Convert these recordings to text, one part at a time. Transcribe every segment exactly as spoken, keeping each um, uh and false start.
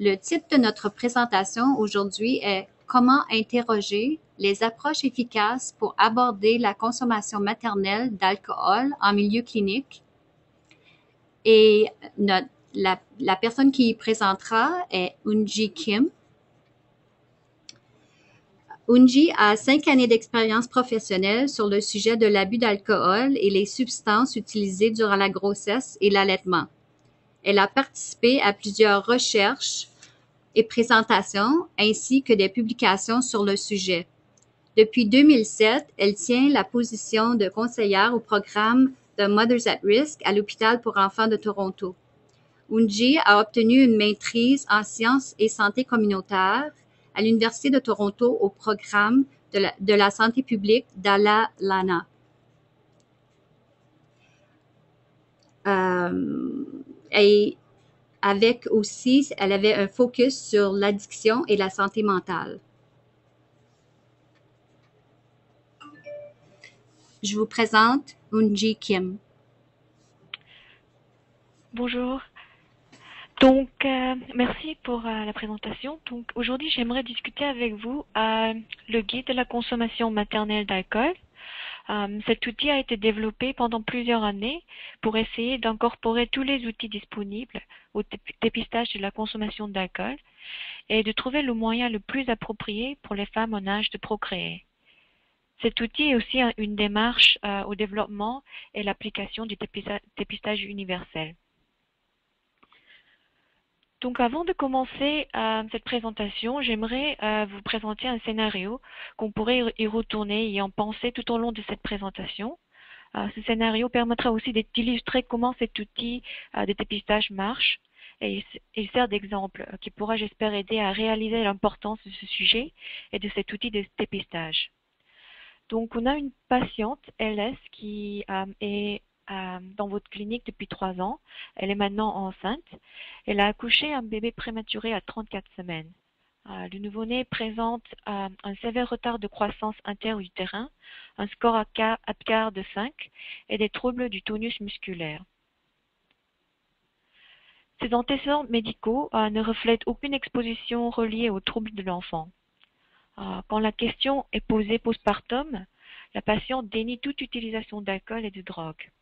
Le titre de notre présentation aujourd'hui est « Comment interroger les approches efficaces pour aborder la consommation maternelle d'alcool en milieu clinique ». Et notre, la, la personne qui présentera est Eunji Kim. Eunji a cinq années d'expérience professionnelle sur le sujet de l'abus d'alcool et les substances utilisées durant la grossesse et l'allaitement. Elle a participé à plusieurs recherches et présentations ainsi que des publications sur le sujet. Depuis deux mille sept, elle tient la position de conseillère au programme de Mothers at Risk à l'hôpital pour enfants de Toronto. Eunji a obtenu une maîtrise en sciences et santé communautaire à l'Université de Toronto au programme de la, de la santé publique d'Ala Lana. Euh, et avec aussi, elle avait un focus sur l'addiction et la santé mentale. Je vous présente Eunji Kim. Bonjour. Donc, euh, merci pour euh, la présentation. Donc, aujourd'hui, j'aimerais discuter avec vous euh, le guide de la consommation maternelle d'alcool. Euh, cet outil a été développé pendant plusieurs années pour essayer d'incorporer tous les outils disponibles au dépistage de la consommation d'alcool et de trouver le moyen le plus approprié pour les femmes en âge de procréer. Cet outil est aussi une démarche euh, au développement et l'application du dépistage universel. Donc, avant de commencer euh, cette présentation, j'aimerais euh, vous présenter un scénario qu'on pourrait y retourner et en penser tout au long de cette présentation. Euh, ce scénario permettra aussi d'illustrer comment cet outil euh, de dépistage marche et il sert d'exemple euh, qui pourra, j'espère, aider à réaliser l'importance de ce sujet et de cet outil de dépistage. Donc, on a une patiente, L S, qui euh, est dans votre clinique depuis trois ans. Elle est maintenant enceinte. Elle a accouché un bébé prématuré à trente-quatre semaines. Euh, le nouveau-né présente euh, un sévère retard de croissance inter-utérin, un score Apgar de cinq et des troubles du tonus musculaire. Ces antécédents médicaux euh, ne reflètent aucune exposition reliée aux troubles de l'enfant. Euh, quand la question est posée postpartum, la patiente dénie toute utilisation d'alcool et de drogue.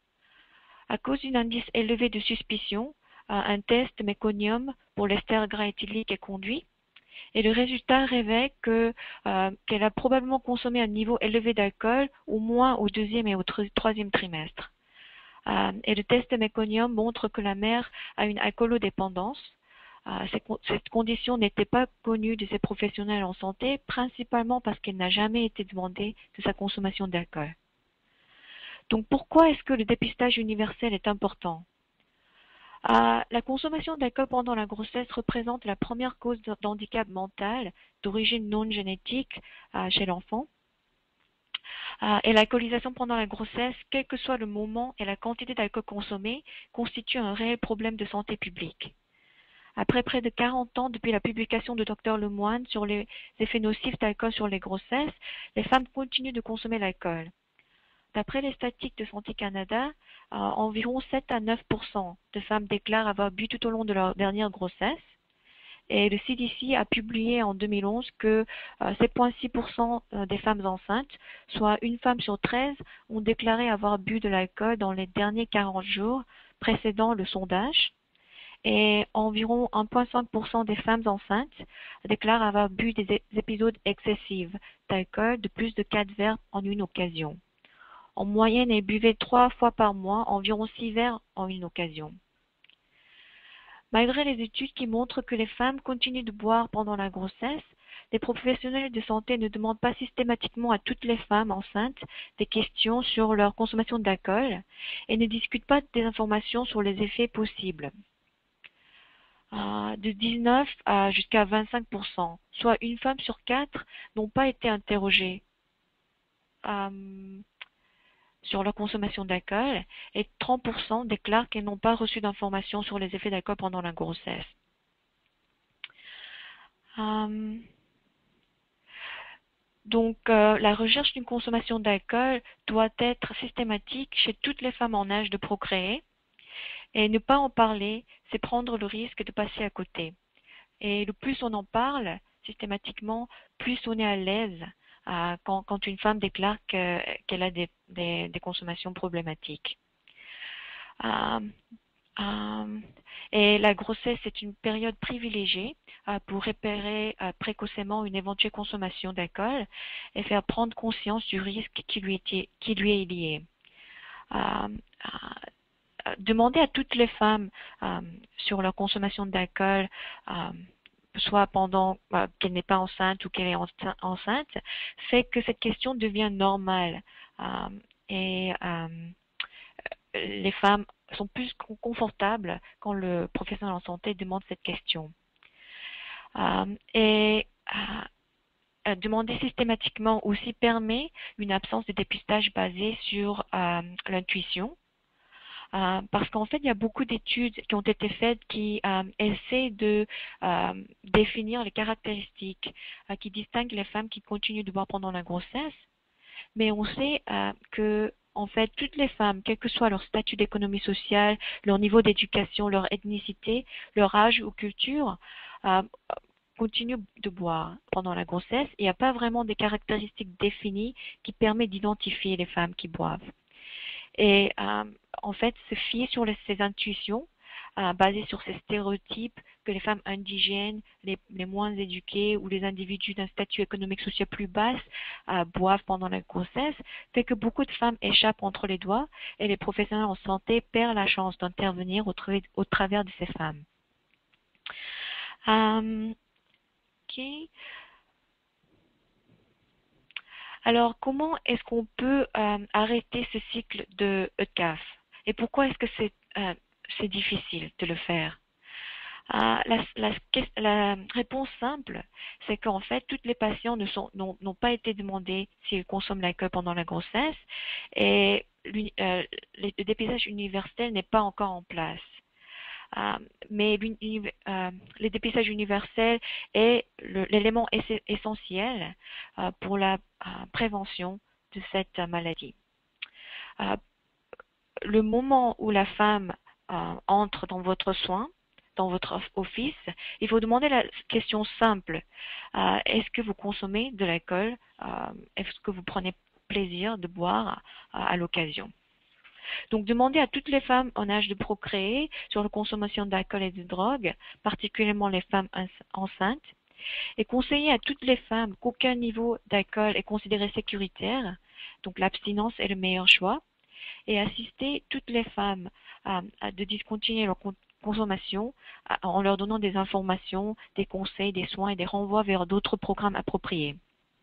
À cause d'un indice élevé de suspicion, un test méconium pour l'ester gras éthylique est conduit et le résultat révèle que, euh, qu'elle a probablement consommé un niveau élevé d'alcool au moins au deuxième et au troisième trimestre. Euh, et le test méconium montre que la mère a une alcoolodépendance. Euh, cette condition n'était pas connue de ses professionnels en santé, principalement parce qu'elle n'a jamais été demandée de sa consommation d'alcool. Donc, pourquoi est-ce que le dépistage universel est important? euh, La consommation d'alcool pendant la grossesse représente la première cause d'handicap mental d'origine non génétique euh, chez l'enfant. Euh, et l'alcoolisation pendant la grossesse, quel que soit le moment et la quantité d'alcool consommé, constitue un réel problème de santé publique. Après près de quarante ans depuis la publication de docteur Lemoine sur les effets nocifs d'alcool sur les grossesses, les femmes continuent de consommer l'alcool. D'après les statistiques de Santé Canada, euh, environ sept à neuf pour cent de femmes déclarent avoir bu tout au long de leur dernière grossesse. Et le C D C a publié en deux mille onze que euh, sept virgule six pour cent des femmes enceintes, soit une femme sur treize, ont déclaré avoir bu de l'alcool dans les derniers quarante jours précédant le sondage. Et environ un virgule cinq pour cent des femmes enceintes déclarent avoir bu des épisodes excessifs d'alcool de plus de quatre verres en une occasion. En moyenne, elles buvaient trois fois par mois, environ six verres en une occasion. Malgré les études qui montrent que les femmes continuent de boire pendant la grossesse, les professionnels de santé ne demandent pas systématiquement à toutes les femmes enceintes des questions sur leur consommation d'alcool et ne discutent pas des informations sur les effets possibles. Euh, de dix-neuf à jusqu'à vingt-cinq pour cent, soit une femme sur quatre, n'ont pas été interrogées Euh, sur leur consommation d'alcool et trente pour cent déclarent qu'elles n'ont pas reçu d'informations sur les effets d'alcool pendant la grossesse. Euh, donc, euh, la recherche d'une consommation d'alcool doit être systématique chez toutes les femmes en âge de procréer et ne pas en parler, c'est prendre le risque de passer à côté. Et le plus on en parle systématiquement, plus on est à l'aise euh, quand, quand une femme déclare que, qu'elle a des, des, des consommations problématiques. Euh, euh, et la grossesse est une période privilégiée euh, pour repérer euh, précocement une éventuelle consommation d'alcool et faire prendre conscience du risque qui lui, était, qui lui est lié. Euh, euh, demander à toutes les femmes euh, sur leur consommation d'alcool, euh, soit pendant euh, qu'elle n'est pas enceinte ou qu'elle est enceinte, fait que cette question devient normale. Euh, et euh, les femmes sont plus confortables quand le professionnel en santé demande cette question. Euh, et euh, demander systématiquement aussi permet une absence de dépistage basée sur euh, l'intuition. Euh, parce qu'en fait, il y a beaucoup d'études qui ont été faites qui euh, essaient de euh, définir les caractéristiques euh, qui distinguent les femmes qui continuent de boire pendant la grossesse. Mais on sait euh, que, en fait, toutes les femmes, quel que soit leur statut d'économie sociale, leur niveau d'éducation, leur ethnicité, leur âge ou culture, euh, continuent de boire pendant la grossesse. Il n'y a pas vraiment des caractéristiques définies qui permettent d'identifier les femmes qui boivent. Et euh, en fait, se fier sur les, ces intuitions, euh, basées sur ces stéréotypes que les femmes indigènes, les, les moins éduquées ou les individus d'un statut économique social plus bas euh, boivent pendant la grossesse, fait que beaucoup de femmes échappent entre les doigts et les professionnels en santé perdent la chance d'intervenir au, tra au travers de ces femmes. Um, okay. Alors, comment est-ce qu'on peut euh, arrêter ce cycle de E C A F? Et pourquoi est-ce que c'est euh, c'est difficile de le faire? euh, la, la, la réponse simple, c'est qu'en fait, toutes les patients n'ont pas été demandés s'ils consomment l'alcool pendant la grossesse et euh, le dépistage universel n'est pas encore en place. Euh, mais euh, le dépistage universel est l'élément essentiel euh, pour la euh, prévention de cette maladie. Euh, le moment où la femme euh, entre dans votre soin, dans votre office, il faut demander la question simple. Euh, est-ce que vous consommez de l'alcool? euh, Est-ce que vous prenez plaisir de boire euh, à l'occasion? Donc, demandez à toutes les femmes en âge de procréer sur la consommation d'alcool et de drogue, particulièrement les femmes enceintes, et conseillez à toutes les femmes qu'aucun niveau d'alcool est considéré sécuritaire, donc l'abstinence est le meilleur choix, et assister toutes les femmes à, à de discontinuer leur consommation à, en leur donnant des informations, des conseils, des soins et des renvois vers d'autres programmes appropriés.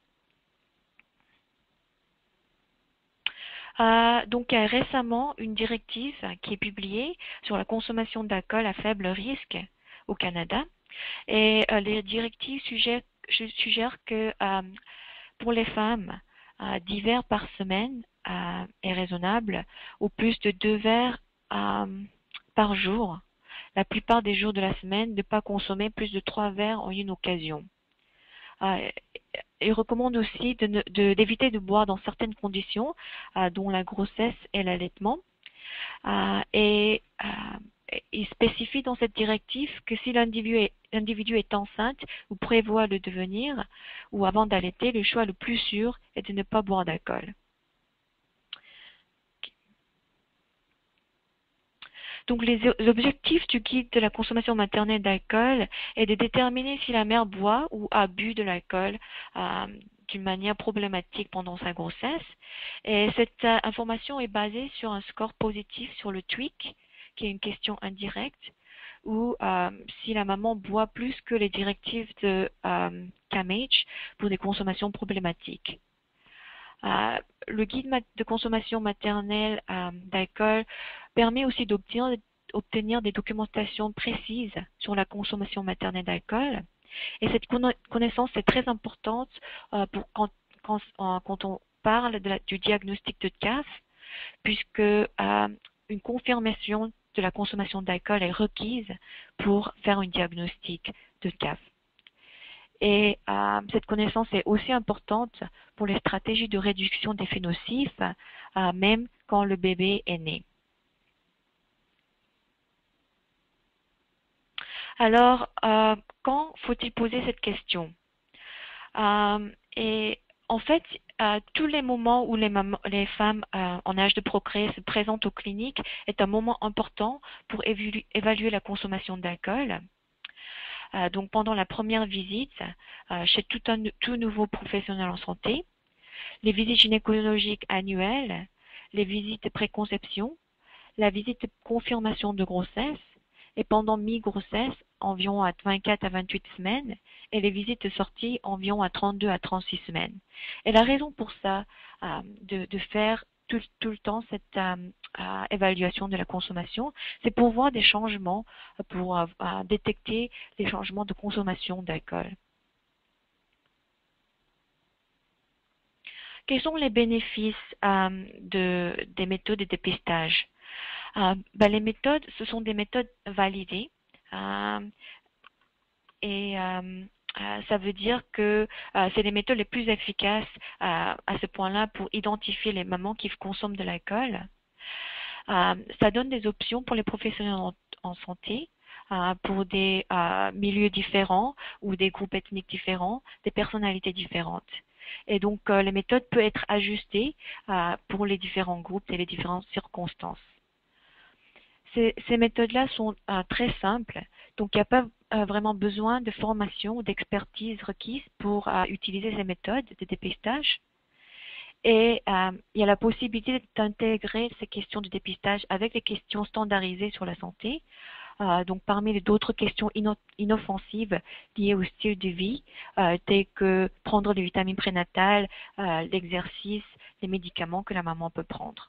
Euh, donc, il y a récemment une directive qui est publiée sur la consommation d'alcool à faible risque au Canada. Et euh, les directives suggèrent, suggèrent que euh, pour les femmes, euh, dix verres par semaine euh, est raisonnable, ou plus de deux verres euh, par jour. La plupart des jours de la semaine, de ne pas consommer plus de trois verres en une occasion. Euh, il recommande aussi d'éviter de, de, de boire dans certaines conditions, euh, dont la grossesse et l'allaitement. Euh, et euh, il spécifie dans cette directive que si l'individu est, est enceinte ou prévoit le devenir, ou avant d'allaiter, le choix le plus sûr est de ne pas boire d'alcool. Donc, les objectifs du guide de la consommation maternelle d'alcool est de déterminer si la mère boit ou a bu de l'alcool euh, d'une manière problématique pendant sa grossesse. Et cette euh, information est basée sur un score positif sur le T W I C, qui est une question indirecte, ou euh, si la maman boit plus que les directives de euh, C A M H pour des consommations problématiques. Euh, le guide de consommation maternelle euh, d'alcool permet aussi d'obtenir obtenir des documentations précises sur la consommation maternelle d'alcool. Et cette connaissance est très importante euh, pour quand, quand, euh, quand on parle de la, du diagnostic de C A F, puisque euh, une confirmation de la consommation d'alcool est requise pour faire un diagnostic de C A F. Et euh, cette connaissance est aussi importante pour les stratégies de réduction des faits nocifs, euh, même quand le bébé est né. Alors, euh, quand faut-il poser cette question? Euh, et en fait, euh, tous les moments où les, les femmes euh, en âge de procréer se présentent aux cliniques est un moment important pour évaluer la consommation d'alcool. Euh, donc, pendant la première visite, euh, chez tout un tout nouveau professionnel en santé, les visites gynécologiques annuelles, les visites de préconception, la visite de confirmation de grossesse, et pendant mi-grossesse, environ à vingt-quatre à vingt-huit semaines, et les visites de sortie environ à trente-deux à trente-six semaines. Et la raison pour ça, euh, de, de faire tout, tout le temps cette euh, euh, évaluation de la consommation, c'est pour voir des changements, pour euh, détecter les changements de consommation d'alcool. Quels sont les bénéfices euh, de, des méthodes de dépistage? Euh, ben, les méthodes, ce sont des méthodes validées euh, et euh, euh, ça veut dire que euh, c'est les méthodes les plus efficaces euh, à ce point-là pour identifier les mamans qui consomment de l'alcool. Euh, ça donne des options pour les professionnels en, en santé, euh, pour des euh, milieux différents ou des groupes ethniques différents, des personnalités différentes. Et donc, euh, les méthodes peuvent être ajustées euh, pour les différents groupes et les différentes circonstances. Ces, ces méthodes-là sont euh, très simples, donc il n'y a pas euh, vraiment besoin de formation ou d'expertise requise pour euh, utiliser ces méthodes de dépistage. Et euh, il y a la possibilité d'intégrer ces questions de dépistage avec les questions standardisées sur la santé. Euh, donc parmi d'autres questions ino inoffensives liées au style de vie, euh, telles que prendre les vitamines prénatales, euh, l'exercice, les médicaments que la maman peut prendre.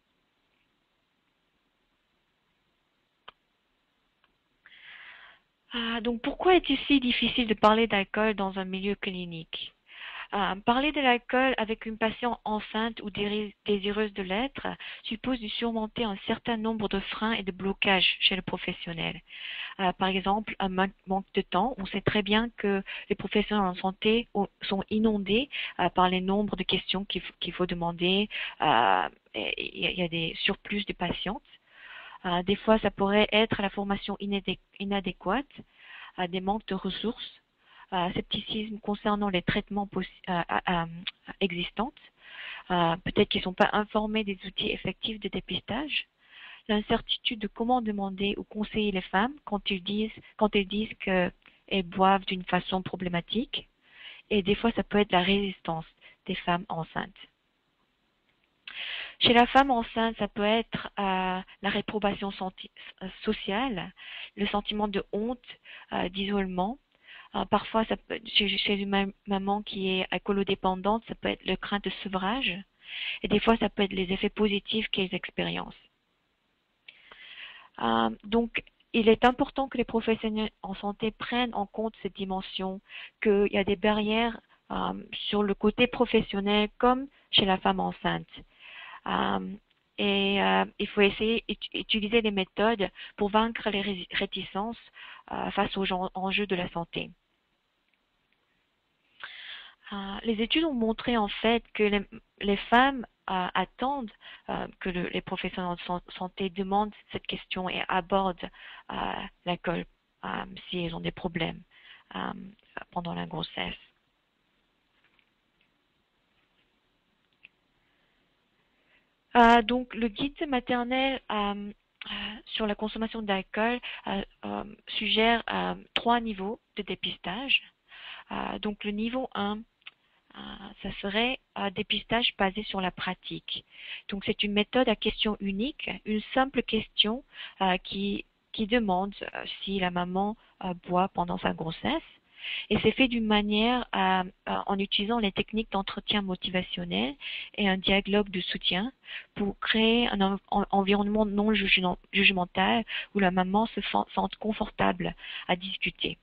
Ah, donc pourquoi est-il si difficile de parler d'alcool dans un milieu clinique? Euh, parler de l'alcool avec une patiente enceinte ou désireuse de l'être suppose de surmonter un certain nombre de freins et de blocages chez le professionnel. Euh, par exemple, un manque de temps. On sait très bien que les professionnels en santé sont inondés euh, par les nombres de questions qu'il faut, qu'il faut demander. Euh, il y a des surplus de patientes. Euh, des fois, ça pourrait être la formation inadé inadéquate, euh, des manques de ressources, euh, scepticisme concernant les traitements euh, euh, existants, euh, peut-être qu'ils ne sont pas informés des outils effectifs de dépistage, l'incertitude de comment demander ou conseiller les femmes quand ils disent, quand elles disent qu'elles boivent d'une façon problématique, et des fois ça peut être la résistance des femmes enceintes. Chez la femme enceinte, ça peut être euh, la réprobation sociale, le sentiment de honte, euh, d'isolement. Euh, parfois, ça peut, chez, chez une maman qui est alcoolodépendante, ça peut être le crainte de sevrage. Et des fois, ça peut être les effets positifs qu'elles expériencent. Euh, donc, il est important que les professionnels en santé prennent en compte cette dimension, qu'il y a des barrières euh, sur le côté professionnel comme chez la femme enceinte. Euh, et euh, il faut essayer d'utiliser les méthodes pour vaincre les réticences euh, face aux enjeux de la santé. Euh, les études ont montré en fait que les, les femmes euh, attendent euh, que le, les professionnels de santé demandent cette question et abordent euh, l'alcool euh, si elles ont des problèmes euh, pendant la grossesse. Euh, donc, le guide maternel euh, euh, sur la consommation d'alcool euh, euh, suggère euh, trois niveaux de dépistage. Euh, donc, le niveau un, euh, ça serait un dépistage basé sur la pratique. Donc, c'est une méthode à question unique, une simple question euh, qui, qui demande euh, si la maman euh, boit pendant sa grossesse. Et c'est fait d'une manière à, à, en utilisant les techniques d'entretien motivationnel et un dialogue de soutien pour créer un, un environnement non jugemental où la maman se sente confortable à discuter.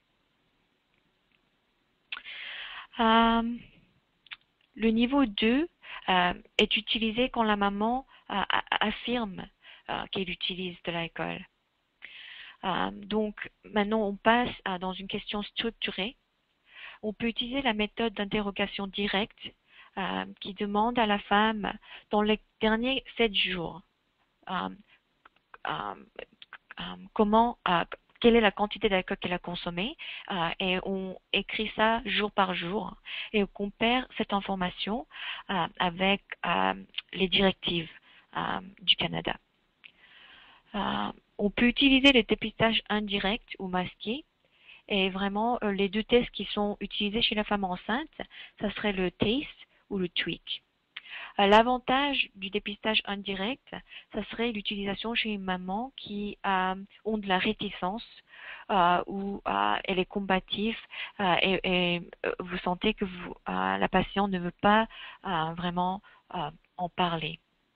Euh, le niveau deux euh, est utilisé quand la maman euh, affirme euh, qu'elle utilise de l'alcool. Euh, donc maintenant on passe à, dans une question structurée. On peut utiliser la méthode d'interrogation directe euh, qui demande à la femme, dans les derniers sept jours, euh, euh, euh, comment, euh, quelle est la quantité d'alcool qu'elle a consommée, euh, et on écrit ça jour par jour et on compare cette information euh, avec euh, les directives euh, du Canada. Euh, on peut utiliser le dépistage indirect ou masqué, et vraiment euh, les deux tests qui sont utilisés chez la femme enceinte, ça serait le TACE ou le TWEAK. Euh, L'avantage du dépistage indirect, ça serait l'utilisation chez une maman qui euh, ont de la réticence euh, ou euh, elle est combative euh, et, et euh, vous sentez que vous, euh, la patiente ne veut pas euh, vraiment euh, en parler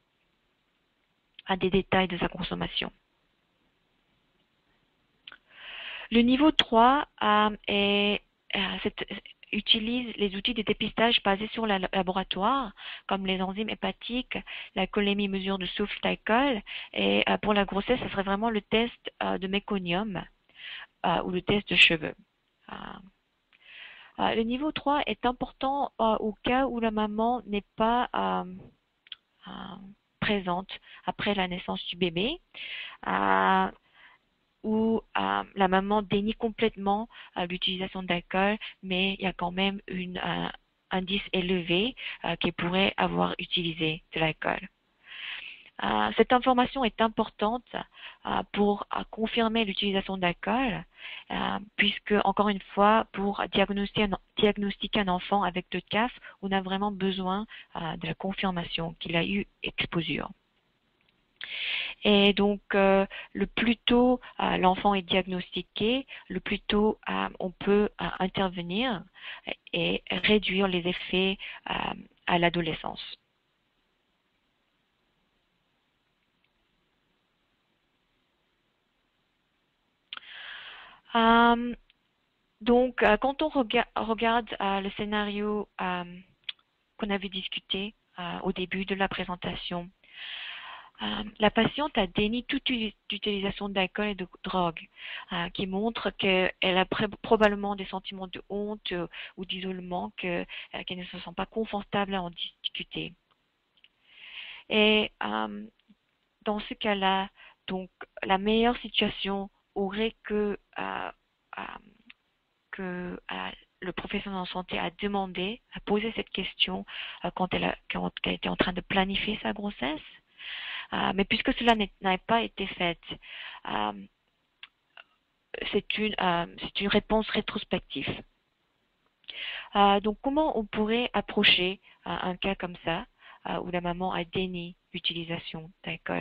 à des détails de sa consommation. Le niveau trois euh, est, euh, cette, utilise les outils de dépistage basés sur le laboratoire, comme les enzymes hépatiques, la cholémie mesure de souffle d'alcool, et euh, pour la grossesse, ce serait vraiment le test euh, de méconium euh, ou le test de cheveux. Euh, euh, le niveau trois est important euh, au cas où la maman n'est pas euh, euh, présente après la naissance du bébé. Euh, où euh, la maman dénie complètement euh, l'utilisation d'alcool, mais il y a quand même une, un indice élevé euh, qui pourrait avoir utilisé de l'alcool. Euh, cette information est importante euh, pour euh, confirmer l'utilisation d'alcool, euh, puisque, encore une fois, pour diagnostiquer un, diagnostiquer un enfant avec le C A F, on a vraiment besoin euh, de la confirmation qu'il a eu exposure. Et donc, euh, le plus tôt euh, l'enfant est diagnostiqué, le plus tôt euh, on peut euh, intervenir et réduire les effets euh, à l'adolescence. Euh, donc, euh, quand on rega regarde euh, le scénario euh, qu'on avait discuté euh, au début de la présentation, Euh, la patiente a déni toute utilisation d'alcool et de drogue, euh, qui montre qu'elle a probablement des sentiments de honte euh, ou d'isolement, qu'elle euh, qu ne se sent pas confortable à en discuter. Et euh, dans ce cas-là, donc la meilleure situation aurait que, euh, euh, que euh, le professionnel en santé a demandé, a posé cette question euh, quand, elle a, quand elle était en train de planifier sa grossesse. Euh, mais puisque cela n'a pas été fait, euh, c'est une, euh, une réponse rétrospective. Euh, donc, comment on pourrait approcher euh, un cas comme ça, euh, où la maman a déni l'utilisation d'alcool?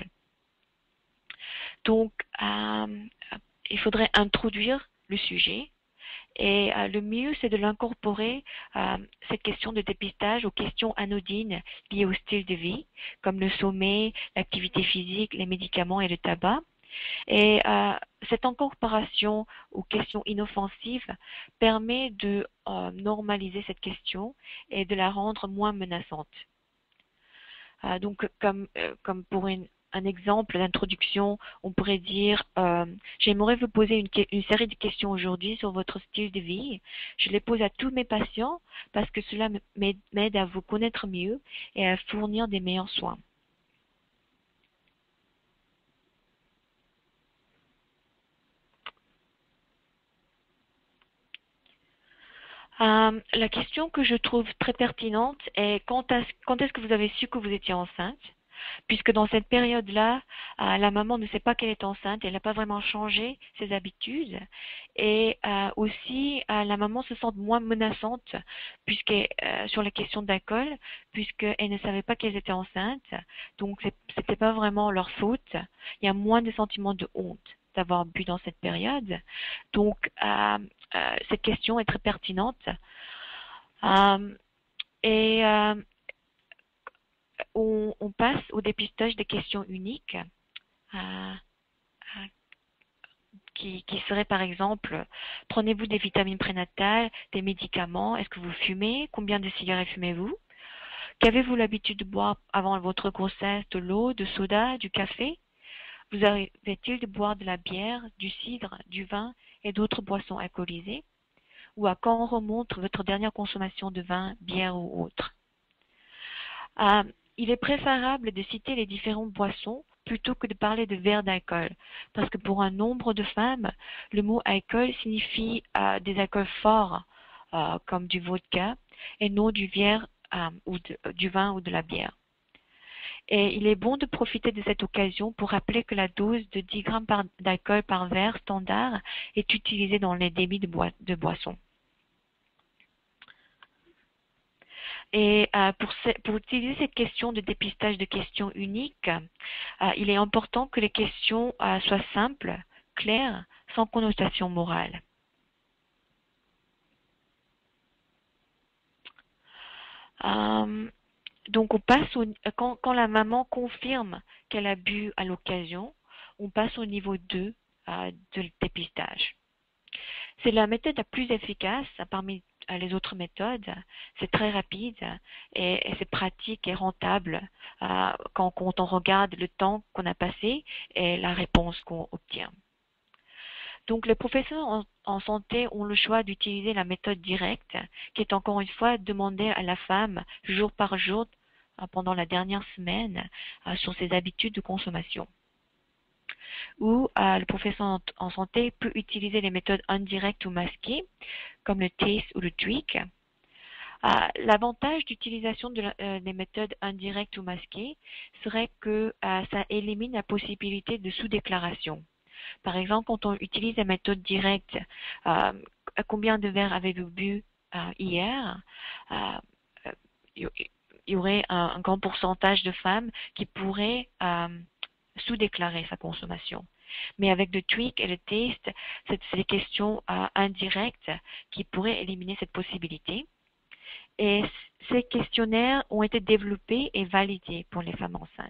Donc, euh, il faudrait introduire le sujet. Et euh, le mieux, c'est de l'incorporer, euh, cette question de dépistage, aux questions anodines liées au style de vie, comme le sommeil, l'activité physique, les médicaments et le tabac. Et euh, cette incorporation aux questions inoffensives permet de euh, normaliser cette question et de la rendre moins menaçante. Euh, donc, comme, euh, comme pour une un exemple d'introduction, on pourrait dire euh, j'aimerais vous poser une, une série de questions aujourd'hui sur votre style de vie. Je les pose à tous mes patients parce que cela m'aide à vous connaître mieux et à fournir des meilleurs soins. Euh, la question que je trouve très pertinente est quand est-ce quand est-ce que vous avez su que vous étiez enceinte? Puisque dans cette période-là, euh, la maman ne sait pas qu'elle est enceinte, elle n'a pas vraiment changé ses habitudes. Et euh, aussi, euh, la maman se sent moins menaçante puisque, euh, sur la question d'alcool, puisqu'elle ne savait pas qu'elles étaient enceintes. Donc, c'était pas vraiment leur faute. Il y a moins de sentiments de honte d'avoir bu dans cette période. Donc, euh, euh, cette question est très pertinente. Euh, et euh, On, on passe au dépistage des questions uniques euh, euh, qui, qui seraient par exemple, prenez-vous des vitamines prénatales, des médicaments, est-ce que vous fumez, combien de cigarettes fumez-vous, qu'avez-vous l'habitude de boire avant votre grossesse, de l'eau, de soda, du café, vous arrivez-t-il de boire de la bière, du cidre, du vin et d'autres boissons alcoolisées, ou à quand remonte votre dernière consommation de vin, bière ou autre. Euh, Il est préférable de citer les différentes boissons plutôt que de parler de verre d'alcool. Parce que pour un nombre de femmes, le mot alcool signifie euh, des alcools forts, euh, comme du vodka, et non du, bière, euh, ou de, du vin ou de la bière. Et il est bon de profiter de cette occasion pour rappeler que la dose de dix grammes d'alcool par verre standard est utilisée dans les débits de, boi de boissons. Et euh, pour, ce, pour utiliser cette question de dépistage de questions uniques, euh, il est important que les questions euh, soient simples, claires, sans connotation morale. Euh, donc on passe au, quand, quand la maman confirme qu'elle a bu à l'occasion, on passe au niveau deux euh, de dépistage. C'est la méthode la plus efficace parmi les autres méthodes. C'est très rapide et, et c'est pratique et rentable euh, quand, quand on regarde le temps qu'on a passé et la réponse qu'on obtient. Donc, les professionnels en, en santé ont le choix d'utiliser la méthode directe, qui est encore une fois demandée à la femme jour par jour euh, pendant la dernière semaine euh, sur ses habitudes de consommation. Ou euh, le professionnel en, en santé peut utiliser les méthodes indirectes ou masquées, comme le taste ou le tweak. Euh, L'avantage d'utilisation de euh, des méthodes indirectes ou masquées serait que euh, ça élimine la possibilité de sous-déclaration. Par exemple, quand on utilise la méthode directe, euh, combien de verres avez-vous bu euh, hier euh, Il y aurait un, un grand pourcentage de femmes qui pourraient euh, sous-déclarer sa consommation. Mais avec le tweak et le taste, c'est des questions euh, indirectes qui pourraient éliminer cette possibilité. Et ces questionnaires ont été développés et validés pour les femmes enceintes.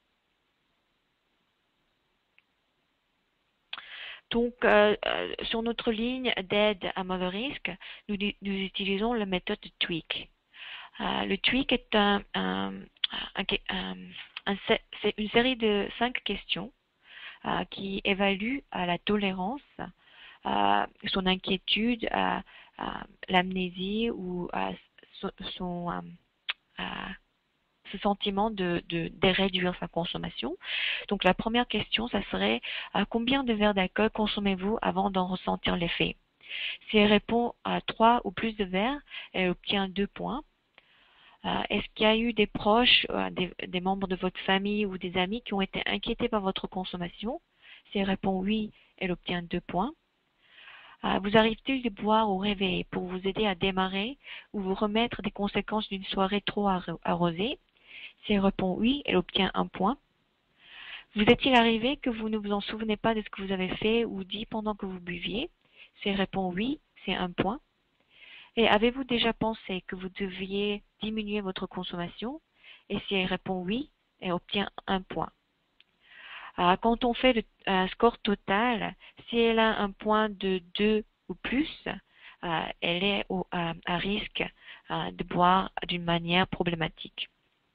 Donc, euh, euh, sur notre ligne d'aide à mauvais risque, nous, nous utilisons la méthode de tweak. Euh, le tweak est un, un, un, un, un c'est une série de cinq questions euh, qui évaluent euh, la tolérance, euh, son inquiétude, euh, euh, l'amnésie ou euh, son, son euh, euh, ce sentiment de, de, de réduire sa consommation. Donc la première question, ça serait euh, combien de verres d'alcool consommez-vous avant d'en ressentir l'effet? Si elle répond à trois ou plus de verres, elle obtient deux points. Euh, Est-ce qu'il y a eu des proches, euh, des, des membres de votre famille ou des amis qui ont été inquiétés par votre consommation? Si elle répond oui, elle obtient deux points. Euh, vous arrive-t-il de boire au réveil pour vous aider à démarrer ou vous remettre des conséquences d'une soirée trop arrosée? Si elle répond oui, elle obtient un point. Vous est-il arrivé que vous ne vous en souvenez pas de ce que vous avez fait ou dit pendant que vous buviez? Si elle répond oui, c'est un point. Et avez-vous déjà pensé que vous deviez diminuer votre consommation? Et si elle répond oui, elle obtient un point. Euh, quand on fait le euh, score total, si elle a un point de deux ou plus, euh, elle est au, euh, à risque euh, de boire d'une manière problématique.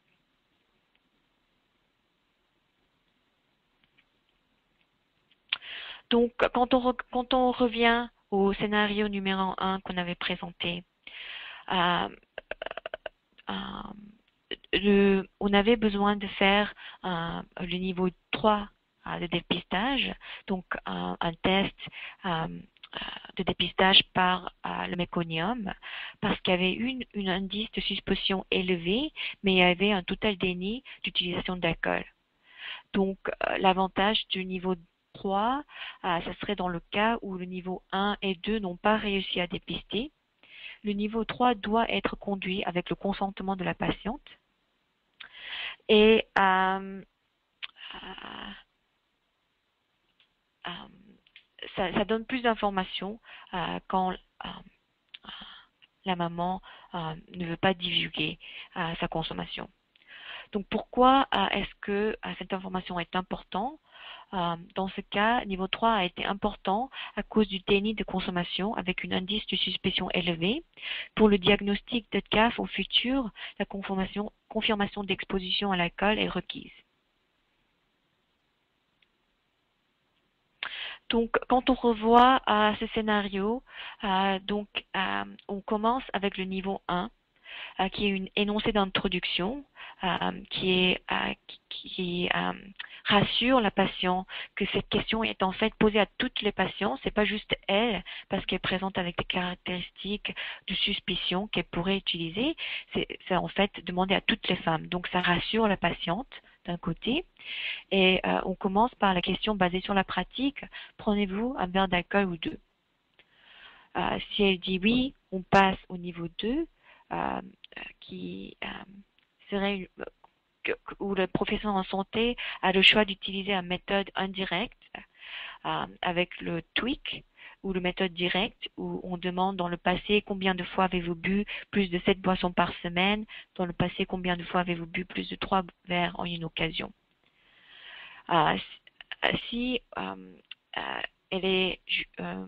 Donc, quand on, quand on revient au scénario numéro un qu'on avait présenté, euh, euh, le, on avait besoin de faire euh, le niveau trois euh, de dépistage, donc euh, un test euh, de dépistage par euh, le méconium, parce qu'il y avait une, une indice de suspicion élevé, mais il y avait un total déni d'utilisation d'alcool. Donc, euh, l'avantage du niveau trois, euh, ça serait dans le cas où le niveau un et deux n'ont pas réussi à dépister. Le niveau trois doit être conduit avec le consentement de la patiente. Et euh, euh, euh, ça, ça donne plus d'informations euh, quand euh, la maman euh, ne veut pas divulguer euh, sa consommation. Donc pourquoi euh, est-ce que euh, cette information est importante? Euh, dans ce cas, niveau trois a été important à cause du déni de consommation avec un indice de suspicion élevé. Pour le diagnostic de C A F au futur, la confirmation, confirmation d'exposition à l'alcool est requise. Donc, quand on revoit euh, ce scénario, euh, donc, euh, on commence avec le niveau un. euh, qui est une énoncé d'introduction euh, qui, est, euh, qui, qui euh, rassure la patiente que cette question est en fait posée à toutes les patients, c'est pas juste elle, parce qu'elle présente avec des caractéristiques de suspicion qu'elle pourrait utiliser, c'est en fait demandé à toutes les femmes. Donc ça rassure la patiente d'un côté. Et euh, on commence par la question basée sur la pratique, prenez-vous un verre d'alcool ou deux? Euh, si elle dit oui, on passe au niveau deux, euh, qui euh, serait que, où le professionnel en santé a le choix d'utiliser une méthode indirecte euh, avec le tweak ou la méthode directe où on demande dans le passé combien de fois avez-vous bu plus de sept boissons par semaine, dans le passé combien de fois avez-vous bu plus de trois verres en une occasion. Euh, si euh, euh, elle est euh,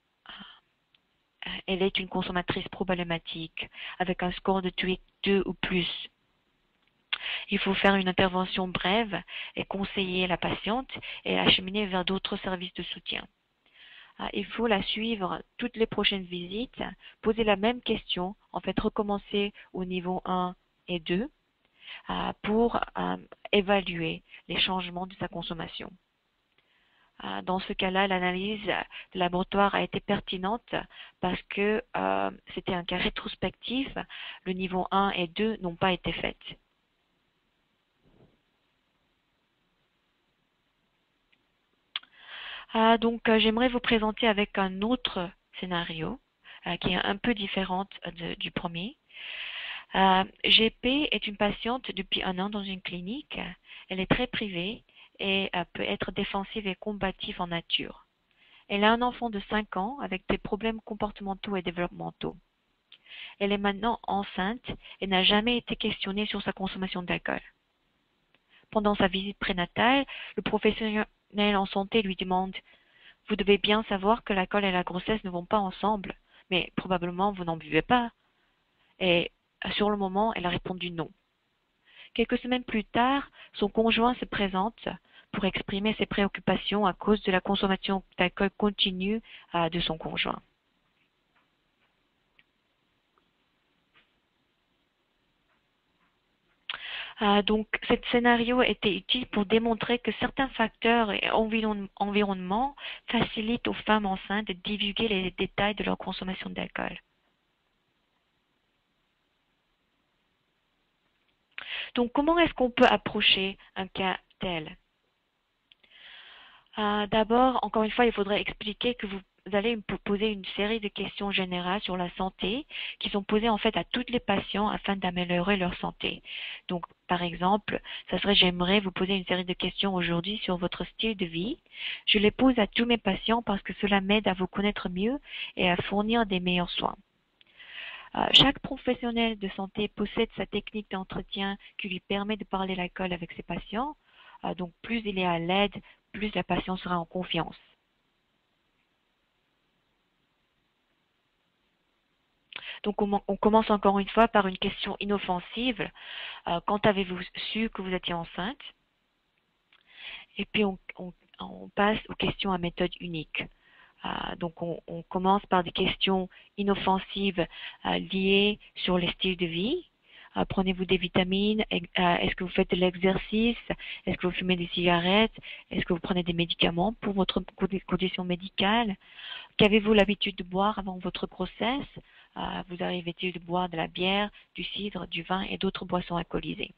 elle est une consommatrice problématique avec un score de tweak deux ou plus, il faut faire une intervention brève et conseiller la patiente et l'acheminer vers d'autres services de soutien. Il faut la suivre toutes les prochaines visites, poser la même question, en fait recommencer au niveau un et deux pour évaluer les changements de sa consommation. Dans ce cas-là, l'analyse de laboratoire a été pertinente parce que euh, c'était un cas rétrospectif, le niveau un et deux n'ont pas été faits. Euh, donc, euh, j'aimerais vous présenter avec un autre scénario euh, qui est un peu différent de, du premier. Euh, G P est une patiente depuis un an dans une clinique. Elle est très privée et euh, peut être défensive et combative en nature. Elle a un enfant de cinq ans avec des problèmes comportementaux et développementaux. Elle est maintenant enceinte et n'a jamais été questionnée sur sa consommation d'alcool. Pendant sa visite prénatale, le professionnel en santé lui demande « Vous devez bien savoir que l'alcool et la grossesse ne vont pas ensemble, mais probablement vous n'en buvez pas. » Et sur le moment, elle a répondu non. Quelques semaines plus tard, son conjoint se présente pour exprimer ses préoccupations à cause de la consommation d'alcool continue euh, de son conjoint. Euh, donc, ce scénario était utile pour démontrer que certains facteurs et environ environnements facilitent aux femmes enceintes de divulguer les détails de leur consommation d'alcool. Donc, comment est-ce qu'on peut approcher un cas tel? Euh, D'abord, encore une fois, il faudrait expliquer que vous allez poser une série de questions générales sur la santé qui sont posées en fait à tous les patients afin d'améliorer leur santé. Donc, par exemple, ça serait j'aimerais vous poser une série de questions aujourd'hui sur votre style de vie. Je les pose à tous mes patients parce que cela m'aide à vous connaître mieux et à fournir des meilleurs soins. Euh, chaque professionnel de santé possède sa technique d'entretien qui lui permet de parler l'alcool avec ses patients. Euh, donc, plus il est à l'aide, plus la patiente sera en confiance. Donc, on, on commence encore une fois par une question inoffensive. Euh, quand avez-vous su que vous étiez enceinte? Et puis, on, on, on passe aux questions à méthode unique. Euh, donc, on, on commence par des questions inoffensives euh, liées sur les styles de vie. Euh, Prenez-vous des vitamines? Euh, Est-ce que vous faites de l'exercice? Est-ce que vous fumez des cigarettes? Est-ce que vous prenez des médicaments pour votre condition médicale? Qu'avez-vous l'habitude de boire avant votre grossesse? Euh, vous arrivez-il de boire de la bière, du cidre, du vin et d'autres boissons alcoolisées?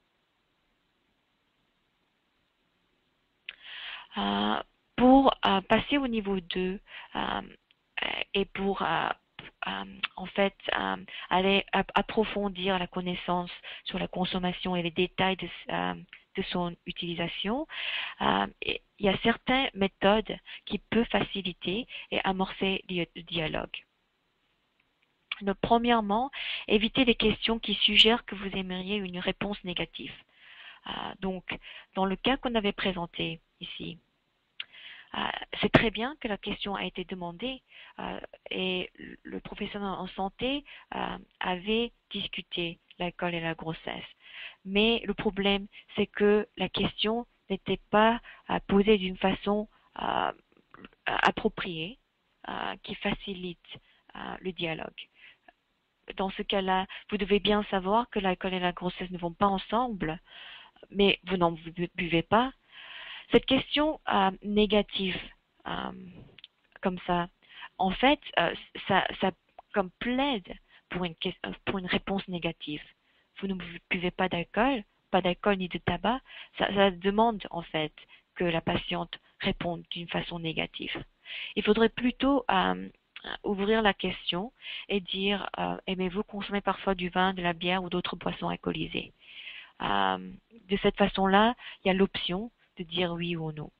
Euh, pour euh, passer au niveau deux euh, et pour euh, euh, en fait euh, aller approfondir la connaissance sur la consommation et les détails de, euh, de son utilisation, euh, il y a certaines méthodes qui peuvent faciliter et amorcer le dialogue. Donc, premièrement, évitez les questions qui suggèrent que vous aimeriez une réponse négative. Euh, donc, dans le cas qu'on avait présenté ici, euh, c'est très bien que la question a été demandée euh, et le professionnel en santé euh, avait discuté l'alcool et la grossesse. Mais le problème, c'est que la question n'était pas euh, posée d'une façon euh, appropriée euh, qui facilite euh, le dialogue. dans ce cas-là, vous devez bien savoir que l'alcool et la grossesse ne vont pas ensemble, mais vous n'en buvez pas. Cette question euh, négative, euh, comme ça, en fait, euh, ça, ça comme plaide pour une, pour une réponse négative. Vous ne buvez pas d'alcool, pas d'alcool ni de tabac, ça, ça demande en fait que la patiente réponde d'une façon négative. Il faudrait plutôt euh, ouvrir la question et dire euh, aimez-vous consommer parfois du vin, de la bière ou d'autres boissons alcoolisées. Euh, de cette façon-là, il y a l'option de dire oui ou non.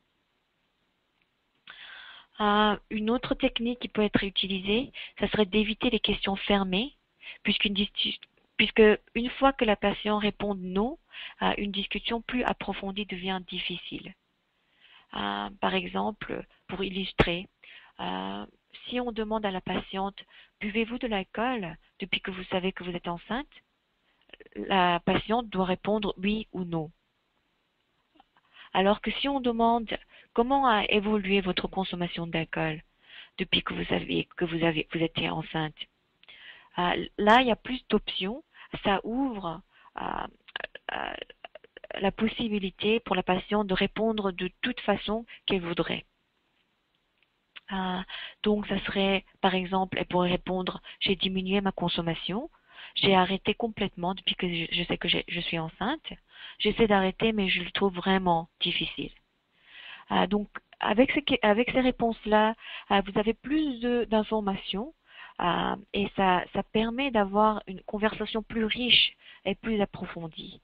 Euh, une autre technique qui peut être utilisée, ça serait d'éviter les questions fermées, puisqu'une puisque une fois que la patiente répond non, euh, une discussion plus approfondie devient difficile. Euh, par exemple, pour illustrer, euh, si on demande à la patiente « Buvez-vous de l'alcool depuis que vous savez que vous êtes enceinte ?» La patiente doit répondre « oui » ou « non ». Alors que si on demande « Comment a évolué votre consommation d'alcool depuis que vous savez que vous, avez, vous étiez enceinte ?» euh, Là, il y a plus d'options. Ça ouvre euh, euh, la possibilité pour la patiente de répondre de toute façon qu'elle voudrait. Euh, donc, ça serait, par exemple, elle pourrait répondre « J'ai diminué ma consommation, j'ai arrêté complètement depuis que je, je sais que je suis enceinte, j'essaie d'arrêter mais je le trouve vraiment difficile. » euh, Donc, avec ces, avec ces réponses-là, euh, vous avez plus d'informations euh, et ça, ça permet d'avoir une conversation plus riche et plus approfondie.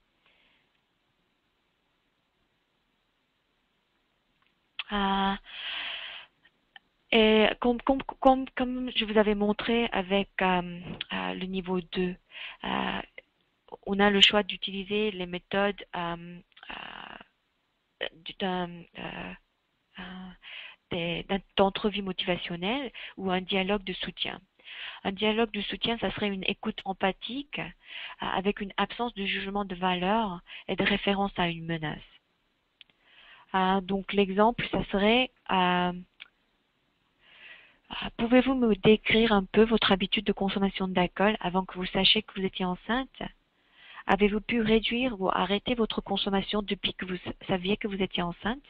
Euh, Et comme, comme, comme, comme je vous avais montré avec euh, euh, le niveau deux, euh, on a le choix d'utiliser les méthodes euh, euh, d'entrevue motivationnelle ou un dialogue de soutien. Un dialogue de soutien, ça serait une écoute empathique euh, avec une absence de jugement de valeur et de référence à une menace. Euh, donc l'exemple, ça serait euh, pouvez-vous me décrire un peu votre habitude de consommation d'alcool avant que vous sachiez que vous étiez enceinte? Avez-vous pu réduire ou arrêter votre consommation depuis que vous saviez que vous étiez enceinte?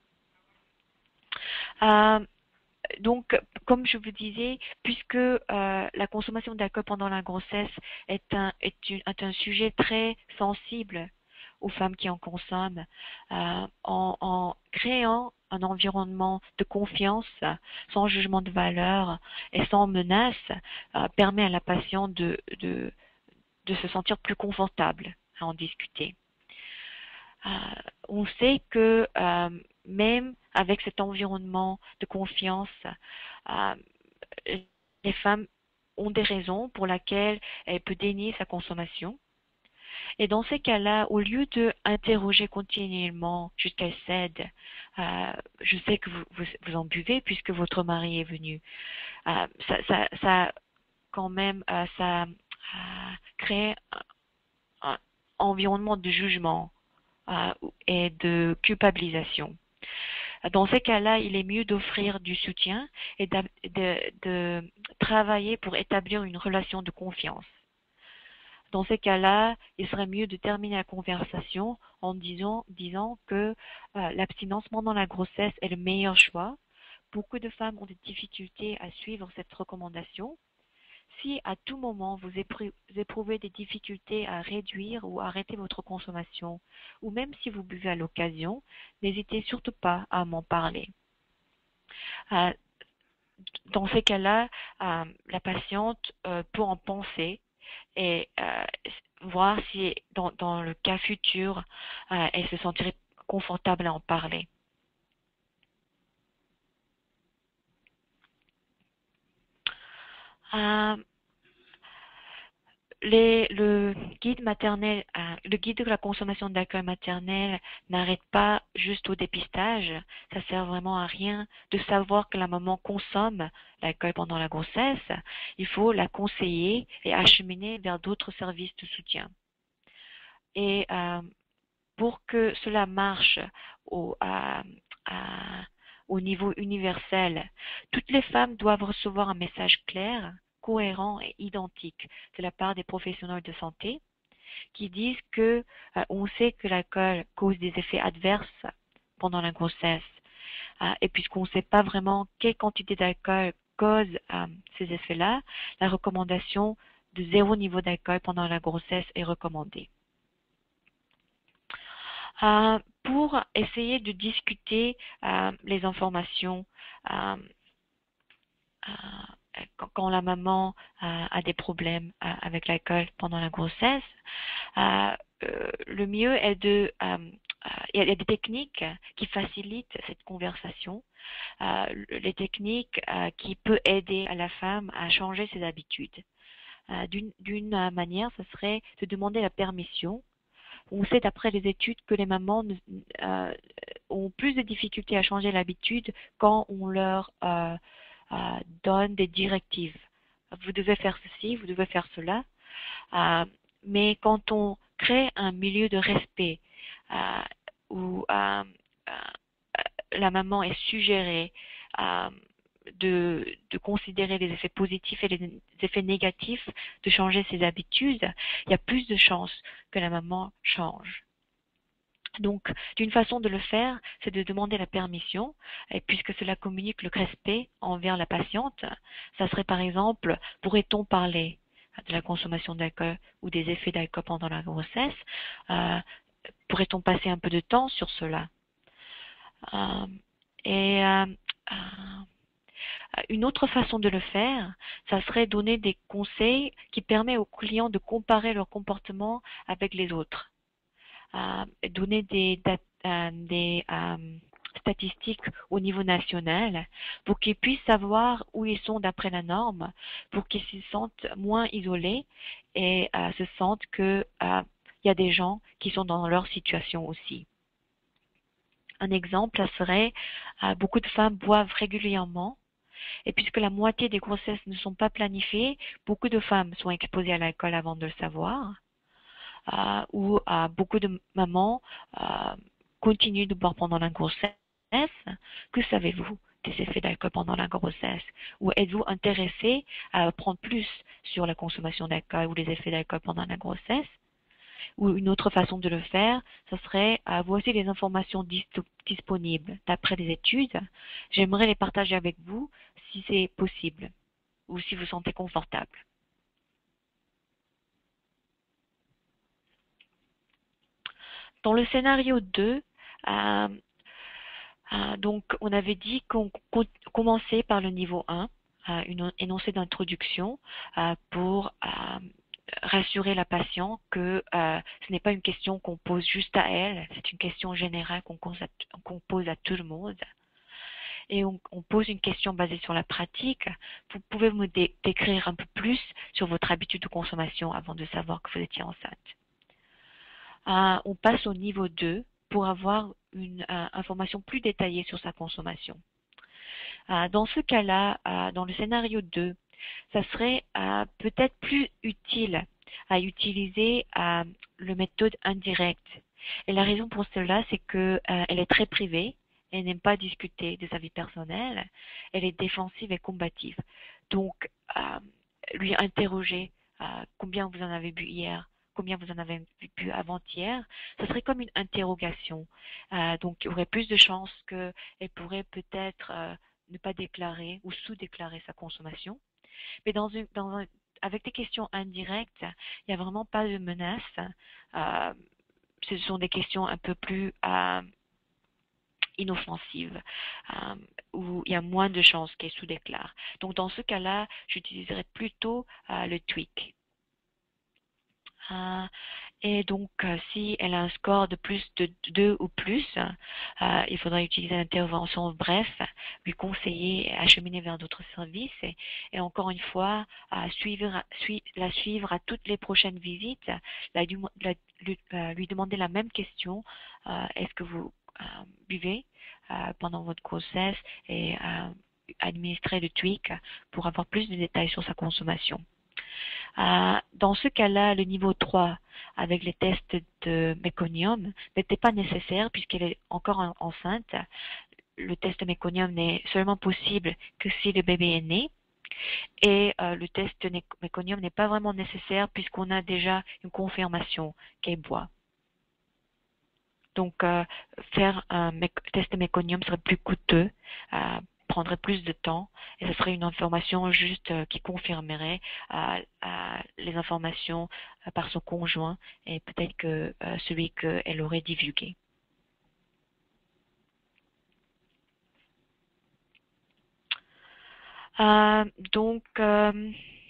euh, Donc, comme je vous disais, puisque euh, la consommation d'alcool pendant la grossesse est un, est, une, est un sujet très sensible aux femmes qui en consomment, euh, en, en créant un environnement de confiance, sans jugement de valeur et sans menace, euh, permet à la patiente de, de, de se sentir plus confortable à en discuter. Euh, on sait que euh, même avec cet environnement de confiance, euh, les femmes ont des raisons pour lesquelles elles peuvent dénier sa consommation. Et dans ces cas-là, au lieu de interroger continuellement jusqu'à qu'elle cède, euh, je sais que vous, vous, vous en buvez puisque votre mari est venu. Euh, ça, ça, ça, quand même, euh, ça euh, crée un, un environnement de jugement euh, et de culpabilisation. Dans ces cas-là, il est mieux d'offrir du soutien et de, de, de travailler pour établir une relation de confiance. Dans ces cas-là, il serait mieux de terminer la conversation en disant, disant que euh, l'abstinence pendant la grossesse est le meilleur choix. Beaucoup de femmes ont des difficultés à suivre cette recommandation. Si à tout moment vous éprouvez des difficultés à réduire ou arrêter votre consommation, ou même si vous buvez à l'occasion, n'hésitez surtout pas à m'en parler. Euh, dans ces cas-là, euh, la patiente euh, peut en penser et euh, voir si dans, dans le cas futur, euh, elle se sentirait confortable à en parler. Euh, Les, le guide maternel, euh, le guide de la consommation d'alcool maternel n'arrête pas juste au dépistage. Ça sert vraiment à rien de savoir que la maman consomme l'alcool pendant la grossesse. Il faut la conseiller et acheminer vers d'autres services de soutien. Et euh, pour que cela marche au, à, à, au niveau universel, toutes les femmes doivent recevoir un message clair cohérents et identiques de la part des professionnels de santé qui disent que euh, on sait que l'alcool cause des effets adverses pendant la grossesse. Euh, et puisqu'on ne sait pas vraiment quelle quantité d'alcool cause euh, ces effets-là, la recommandation de zéro niveau d'alcool pendant la grossesse est recommandée. Euh, pour essayer de discuter euh, les informations euh, euh, quand, quand la maman euh, a des problèmes euh, avec l'alcool pendant la grossesse, euh, euh, le mieux est de... Euh, euh, il y a des techniques qui facilitent cette conversation, euh, les techniques euh, qui peuvent aider à la femme à changer ses habitudes. Euh, D'une manière, ce serait de demander la permission. On sait d'après les études que les mamans euh, ont plus de difficultés à changer l'habitude quand on leur euh, euh, donne des directives. Vous devez faire ceci, vous devez faire cela. Euh, mais quand on crée un milieu de respect euh, où euh, euh, la maman est suggérée euh, de, de considérer les effets positifs et les effets négatifs, de changer ses habitudes, il y a plus de chances que la maman change. Donc, d'une façon de le faire, c'est de demander la permission, et puisque cela communique le respect envers la patiente, ça serait par exemple, pourrait-on parler de la consommation d'alcool ou des effets d'alcool pendant la grossesse, euh, pourrait-on passer un peu de temps sur cela? Euh, et euh, euh, une autre façon de le faire, ça serait donner des conseils qui permettent aux clients de comparer leur comportement avec les autres. Euh, donner des, euh, des euh, statistiques au niveau national pour qu'ils puissent savoir où ils sont d'après la norme, pour qu'ils se sentent moins isolés et euh, se sentent qu'il euh, y a des gens qui sont dans leur situation aussi. Un exemple serait euh, beaucoup de femmes boivent régulièrement et puisque la moitié des grossesses ne sont pas planifiées, beaucoup de femmes sont exposées à l'alcool avant de le savoir. Euh, où euh, beaucoup de mamans euh, continuent de boire pendant la grossesse. Que savez-vous des effets d'alcool pendant la grossesse? Ou êtes-vous intéressé à apprendre plus sur la consommation d'alcool ou les effets d'alcool pendant la grossesse? Ou une autre façon de le faire, ce serait euh, voici les informations dis disponibles d'après les études. J'aimerais les partager avec vous si c'est possible ou si vous vous sentez confortable. Dans le scénario deux, euh, euh, donc on avait dit qu'on commençait par le niveau un, euh, une énoncé d'introduction euh, pour euh, rassurer la patiente que euh, ce n'est pas une question qu'on pose juste à elle, c'est une question générale qu'on qu'on pose à tout le monde. Et on, on pose une question basée sur la pratique. Vous pouvez me dé décrire un peu plus sur votre habitude de consommation avant de savoir que vous étiez enceinte. Euh, on passe au niveau deux pour avoir une euh, information plus détaillée sur sa consommation. Euh, dans ce cas-là, euh, dans le scénario deux, ça serait euh, peut-être plus utile à utiliser euh, la méthode indirecte. Et la raison pour cela, c'est qu'elle euh, est très privée, elle n'aime pas discuter de sa vie personnelle, elle est défensive et combative. Donc, euh, lui interroger euh, combien vous en avez bu hier, combien vous en avez bu avant-hier, ce serait comme une interrogation. Euh, donc, il y aurait plus de chances qu'elle pourrait peut-être euh, ne pas déclarer ou sous-déclarer sa consommation. Mais dans une, dans un, avec des questions indirectes, il n'y a vraiment pas de menace. Euh, ce sont des questions un peu plus euh, inoffensives, euh, où il y a moins de chances qu'elle sous-déclare. Donc, dans ce cas-là, j'utiliserai plutôt euh, le tweak. Euh, et donc, euh, si elle a un score de plus de deux ou plus, euh, il faudra utiliser l'intervention bref, lui conseiller, acheminer vers d'autres services et, et encore une fois, euh, suivre, sui, la suivre à toutes les prochaines visites, la, la, lui, euh, lui demander la même question, euh, est-ce que vous euh, buvez euh, pendant votre grossesse et euh, administrer le tweak pour avoir plus de détails sur sa consommation. Euh, dans ce cas-là, le niveau trois, avec les tests de méconium, n'était pas nécessaire puisqu'elle est encore en, enceinte. Le test de méconium n'est seulement possible que si le bébé est né. Et euh, le test méconium n'est pas vraiment nécessaire puisqu'on a déjà une confirmation qu'elle boit. Donc, euh, faire un test méconium serait plus coûteux, euh, prendrait plus de temps, et ce serait une information juste euh, qui confirmerait euh, euh, les informations euh, par son conjoint et peut-être que euh, celui qu'elle aurait divulgué. Euh, donc, euh,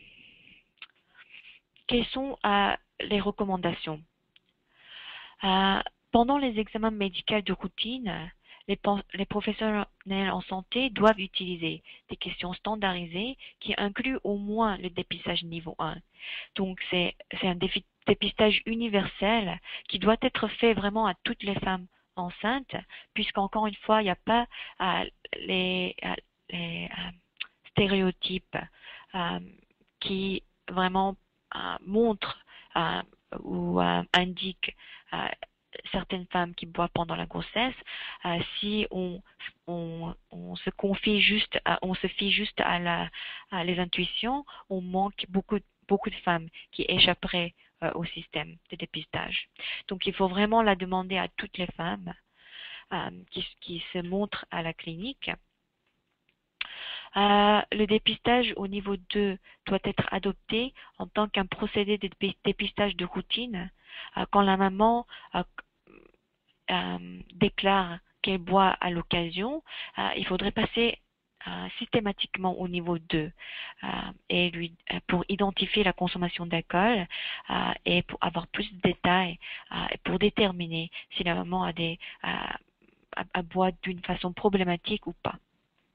quelles sont euh, les recommandations? Euh, pendant les examens médicaux de routine, les, les professionnels en santé doivent utiliser des questions standardisées qui incluent au moins le dépistage niveau un. Donc, c'est un dépistage universel qui doit être fait vraiment à toutes les femmes enceintes, puisqu'encore une fois, il n'y a pas euh, les, euh, les euh, stéréotypes euh, qui vraiment euh, montrent euh, ou euh, indiquent euh, certaines femmes qui boivent pendant la grossesse. Euh, si on, on, on se confie juste, à, on se fie juste à, la, à les intuitions, on manque beaucoup, beaucoup de femmes qui échapperaient euh, au système de dépistage. Donc, il faut vraiment la demander à toutes les femmes euh, qui, qui se montrent à la clinique. Euh, le dépistage au niveau deux doit être adopté en tant qu'un procédé de dépistage de routine euh, quand la maman euh, euh, déclare qu'elle boit à l'occasion. Euh, il faudrait passer euh, systématiquement au niveau deux euh, et lui, euh, pour identifier la consommation d'alcool euh, et pour avoir plus de détails euh, et pour déterminer si la maman a des, euh, a, a boit d'une façon problématique ou pas.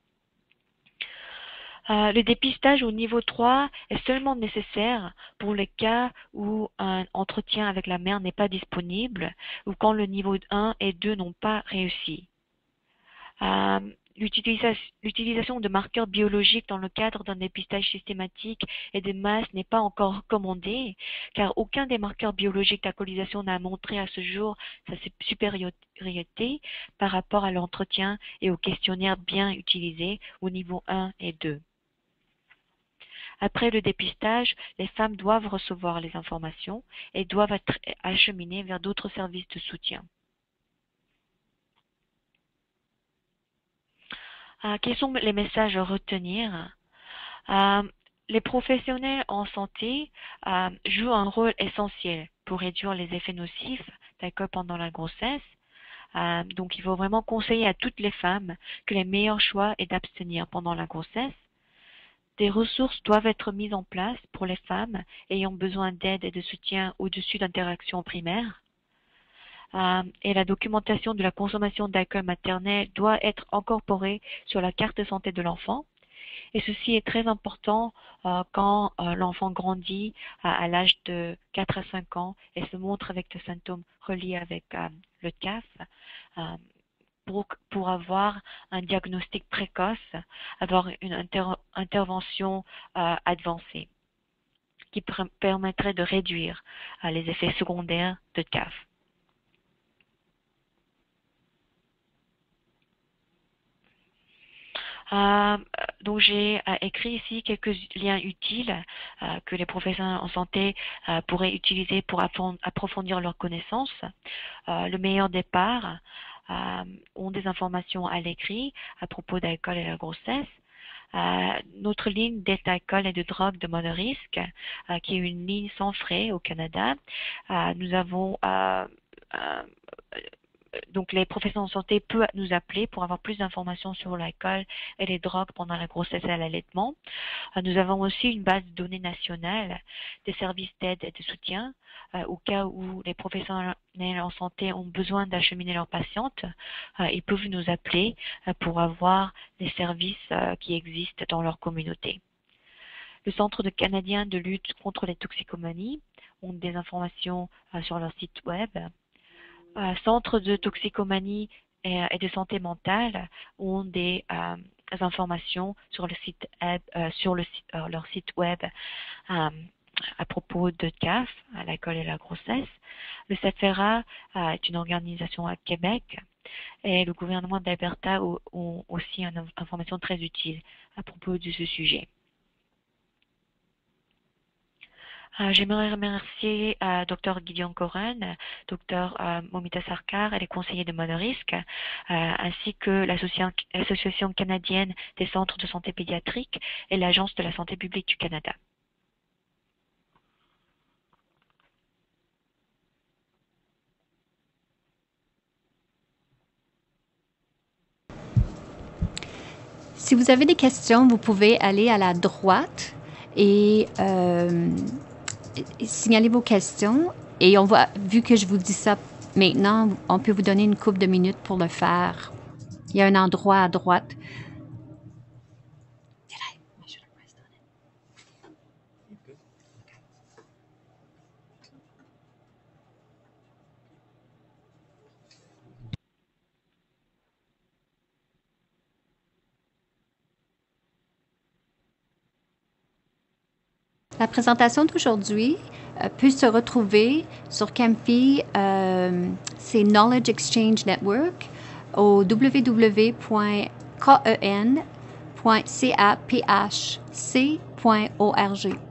Euh, le dépistage au niveau trois est seulement nécessaire pour les cas où un entretien avec la mère n'est pas disponible ou quand le niveau un et deux n'ont pas réussi. Euh, L'utilisation de marqueurs biologiques dans le cadre d'un dépistage systématique et de masse n'est pas encore recommandée, car aucun des marqueurs biologiques d'alcoolisation n'a montré à ce jour sa supériorité par rapport à l'entretien et au questionnaire bien utilisé au niveau un et deux. Après le dépistage, les femmes doivent recevoir les informations et doivent être acheminées vers d'autres services de soutien. Euh, quels sont les messages à retenir? euh, Les professionnels en santé euh, jouent un rôle essentiel pour réduire les effets nocifs d'alcool pendant la grossesse. Euh, donc, il faut vraiment conseiller à toutes les femmes que le meilleur choix est d'abstenir pendant la grossesse. Des ressources doivent être mises en place pour les femmes ayant besoin d'aide et de soutien au-dessus d'interactions primaires. Euh, et la documentation de la consommation d'alcool maternel doit être incorporée sur la carte de santé de l'enfant. Et ceci est très important euh, quand euh, l'enfant grandit à, à l'âge de quatre à cinq ans et se montre avec des symptômes reliés avec euh, le C A F. Euh, Pour, pour avoir un diagnostic précoce, avoir une inter, intervention euh, avancée qui permettrait de réduire euh, les effets secondaires de C A F. Euh, donc j'ai euh, écrit ici quelques liens utiles euh, que les professionnels en santé euh, pourraient utiliser pour approfondir leurs connaissances. Euh, le meilleur départ euh, ont des informations à l'écrit à propos d'alcool et la grossesse. Euh, notre ligne d'aide d'alcool et de drogue de monorisque, euh, qui est une ligne sans frais au Canada. Euh, nous avons euh, euh, donc les professionnels en santé peuvent nous appeler pour avoir plus d'informations sur l'alcool et les drogues pendant la grossesse et l'allaitement. Euh, nous avons aussi une base de données nationale des services d'aide et de soutien euh, au cas où les professionnels en santé ont besoin d'acheminer leurs patientes. Euh, ils peuvent nous appeler euh, pour avoir les services euh, qui existent dans leur communauté. Le Centre de canadien de lutte contre les toxicomanies ont des informations euh, sur leur site web. Euh, Centre de toxicomanie et, et de santé mentale ont des euh, informations sur le site web, euh, sur le, euh, leur site web euh, à propos de C A F, à l'alcool et la grossesse. Le C F R A euh, est une organisation à Québec et le gouvernement d'Alberta ont aussi une information très utile à propos de ce sujet. Euh, J'aimerais remercier euh, Dr Gideon Coren, Dr euh, Momita Sarkar et les conseillers de Monorisque, euh, ainsi que l'Association canadienne des centres de santé pédiatrique et l'Agence de la santé publique du Canada. Si vous avez des questions, vous pouvez aller à la droite et euh, signaler vos questions. Et on va, vu que je vous dis ça maintenant, on peut vous donner une couple de minutes pour le faire. Il y a un endroit à droite. La présentation d'aujourd'hui euh, peut se retrouver sur Camphi, euh, c'est Knowledge Exchange Network, au w w w point ken point caphc point org.